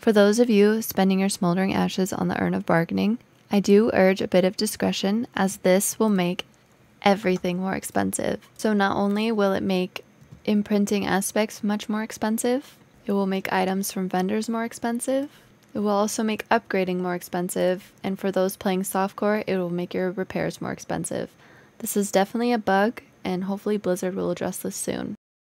For those of you spending your smoldering ashes on the urn of bargaining, I do urge a bit of discretion, as this will make everything more expensive. So not only will it make imprinting aspects much more expensive, it will make items from vendors more expensive. It will also make upgrading more expensive, and for those playing softcore, it will make your repairs more expensive. This is definitely a bug, and hopefully Blizzard will address this soon.